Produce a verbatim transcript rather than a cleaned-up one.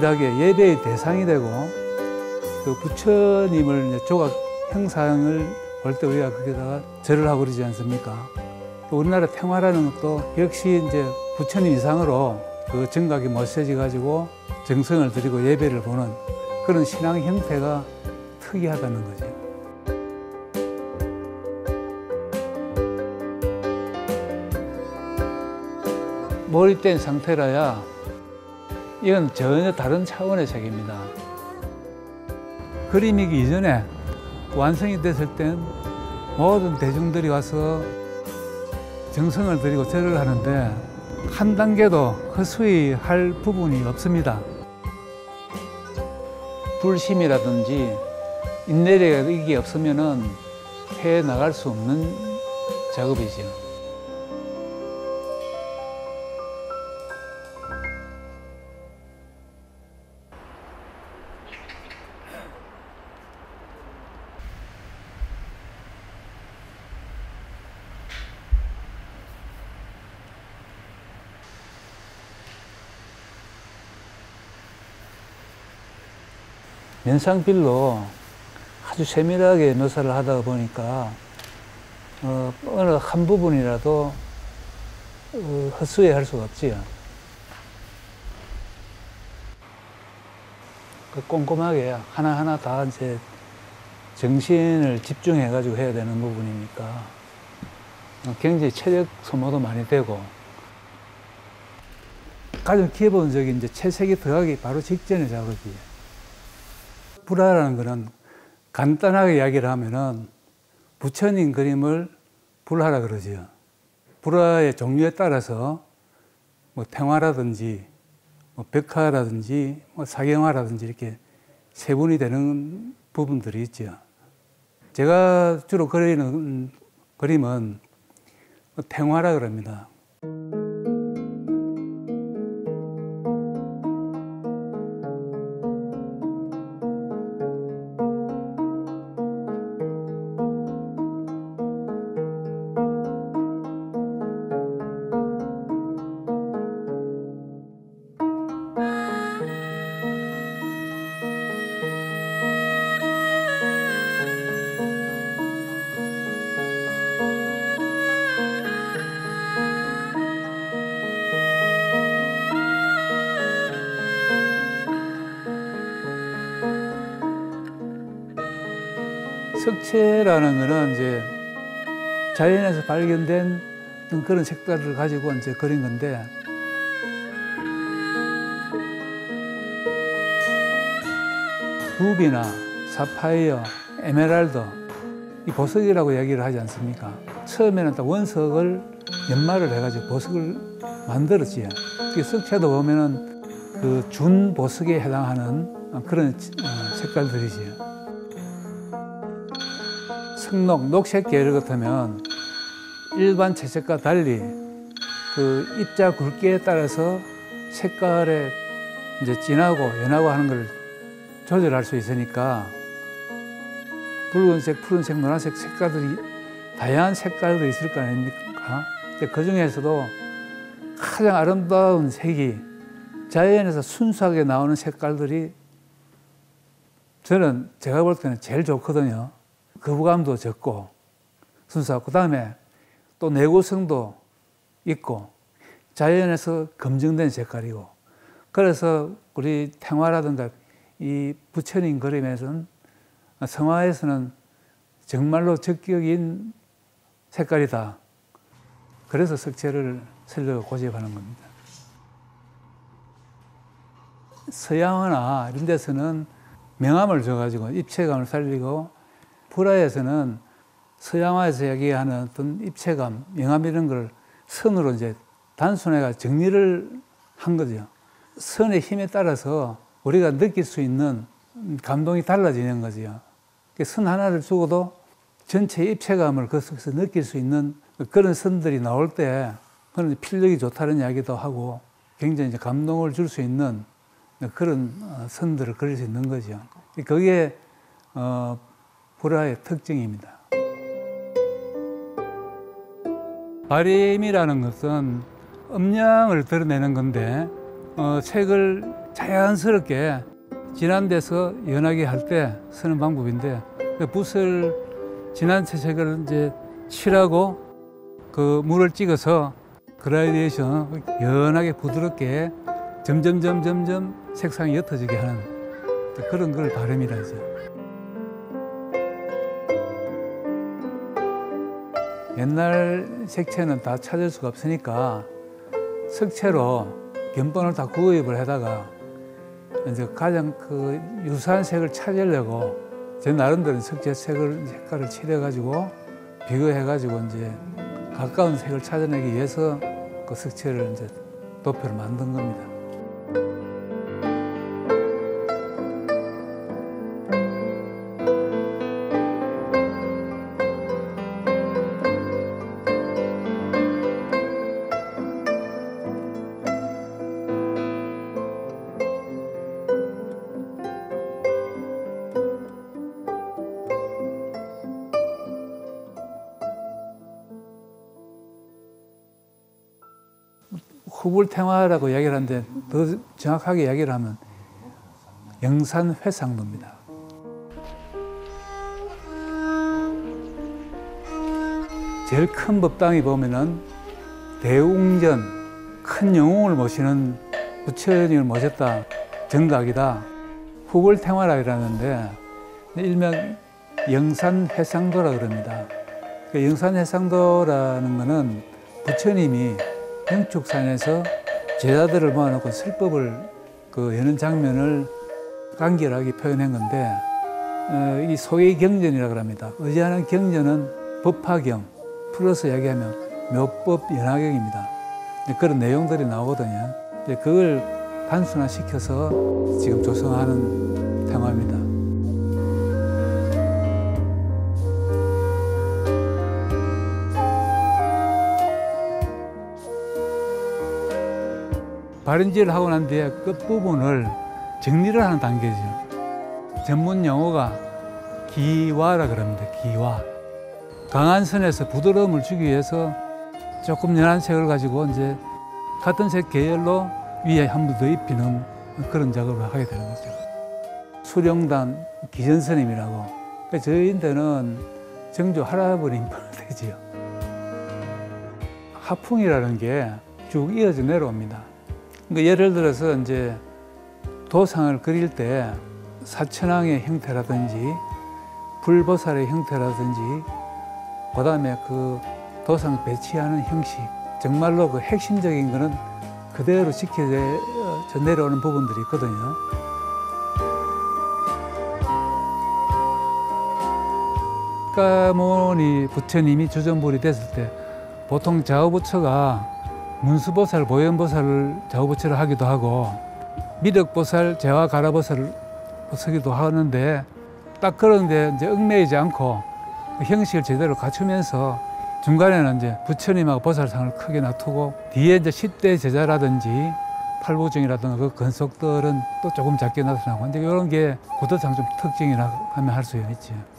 동일하게 예배의 대상이 되고 그 부처님을 이제 조각 형상을 볼 때 우리가 거기다가 절을 하고 그러지 않습니까? 우리나라 탱화라는 것도 역시 이제 부처님 이상으로 그 정각이 멋져져 가지고 정성을 들이고 예배를 보는 그런 신앙 형태가 특이하다는 거죠. 몰입된 상태라야 이건 전혀 다른 차원의 색입니다. 그림이기 이전에 완성이 됐을 땐 모든 대중들이 와서 정성을 들이고 절을 하는데 한 단계도 허수이 할 부분이 없습니다. 불심이라든지 인내력이 이게 없으면은 해 나갈 수 없는 작업이죠. 면상빌로 아주 세밀하게 묘사를 하다 보니까 어, 어느 한 부분이라도 어, 헛수에 할 수가 없지요. 그 꼼꼼하게 하나하나 다 이제 정신을 집중해가지고 해야 되는 부분이니까 굉장히 체력 소모도 많이 되고 가장 기본적인 이제 채색이 들어가기 바로 직전의 작업이에요. 불화라는 것은 간단하게 이야기를 하면은 부처님 그림을 불화라 그러지요. 불화의 종류에 따라서 뭐 탱화라든지 뭐 벽화라든지 뭐 사경화라든지 이렇게 세분이 되는 부분들이 있죠. 제가 주로 그리는 그림은 탱화라 그럽니다. 석채라는 것은 이제 자연에서 발견된 그런 색깔을 가지고 이제 그린 건데 루비나 사파이어, 에메랄드 이 보석이라고 얘기를 하지 않습니까? 처음에는 딱 원석을 연마를 해가지고 보석을 만들었지요. 이 석채도 보면은 그 준보석에 해당하는 그런 색깔들이지요. 석록, 녹색 계열 같으면 일반 채색과 달리 그 입자 굵기에 따라서 색깔에 이제 진하고 연하고 하는 걸 조절할 수 있으니까 붉은색, 푸른색, 노란색 색깔들이 다양한 색깔도 있을 거 아닙니까? 그 중에서도 가장 아름다운 색이 자연에서 순수하게 나오는 색깔들이 저는 제가 볼 때는 제일 좋거든요. 거부감도 적고 순수하고 그다음에 또 내구성도 있고 자연에서 검증된 색깔이고 그래서 우리 탱화라든가 이 부처님 그림에서는 성화에서는 정말로 적격인 색깔이다. 그래서 석채를 쓰려고 고집하는 겁니다. 서양화나 이런 데서는 명암을 줘가지고 입체감을 살리고 불화에서는 서양화에서 얘기하는 어떤 입체감, 명암 이런 걸 선으로 이제 단순해가 정리를 한 거죠. 선의 힘에 따라서 우리가 느낄 수 있는 감동이 달라지는 거죠. 선 하나를 주고도 전체 입체감을 그 속에서 느낄 수 있는 그런 선들이 나올 때 그런 필력이 좋다는 이야기도 하고 굉장히 이제 감동을 줄 수 있는 그런 선들을 그릴 수 있는 거죠. 그게 어, 불화의 특징입니다. 발임이라는 것은 음양을 드러내는 건데 어, 색을 자연스럽게 진한 데서 연하게 할 때 쓰는 방법인데, 붓을 진한 채색을 이제 칠하고 그 물을 찍어서 그라데이션 연하게 부드럽게 점점 점점점 색상이 옅어지게 하는 그런 걸 바람이라 하죠. 옛날 색채는 다 찾을 수가 없으니까 석채로 견본을 다 구입을 하다가 이제 가장 그 유사한 색을 찾으려고 제 나름대로 석재 색을 색깔을 칠해가지고 비교해가지고 이제 가까운 색을 찾아내기 위해서 그 석채를 이제 도표를 만든 겁니다. 후불탱화라고 이야기를 하는데 더 정확하게 이야기를 하면 영산회상도입니다. 제일 큰 법당이 보면은 대웅전, 큰 영웅을 모시는 부처님을 모셨다, 정각이다, 후불탱화라 이러는데 일명 영산회상도라 그럽니다. 그 영산회상도라는 거는 부처님이 영축산에서 제자들을 모아놓고 설법을 그 여는 장면을 간결하게 표현한 건데, 어, 이 소위 경전이라고 합니다. 의지하는 경전은 법화경, 풀어서 이야기하면 묘법 연화경입니다. 그런 내용들이 나오거든요. 그걸 단순화시켜서 지금 조성하는 테마입니다. 발연질을 하고 난 뒤에 끝부분을 정리를 하는 단계죠. 전문 용어가 기화라 그럽니다. 기화. 강한 선에서 부드러움을 주기 위해서 조금 연한 색을 가지고 이제 같은 색 계열로 위에 한 번 더 입히는 그런 작업을 하게 되는 거죠. 수령단 기전스님이라고. 저희한테는 정조 할아버님 되지요. 하풍이라는 게 쭉 이어져 내려옵니다. 그러니까 예를 들어서 이제 도상을 그릴 때 사천왕의 형태라든지 불보살의 형태라든지 그다음에 그 도상 배치하는 형식, 정말로 그 핵심적인 거는 그대로 지켜져 내려오는 부분들이 있거든요. 까모니 부처님이 주전불이 됐을 때 보통 좌우부처가 문수보살, 보현보살을 좌우부처를 하기도 하고 미륵보살, 재화가라보살을 서기도 하는데, 딱 그런데 이제 얽매이지 않고 형식을 제대로 갖추면서 중간에는 이제 부처님하고 보살상을 크게 놔두고 뒤에 이제 십 대 제자라든지 팔부중이라든가 그 건속들은 또 조금 작게 나타나고, 근데 이런 게 구도상 좀 특징이라 하면 할 수 있죠.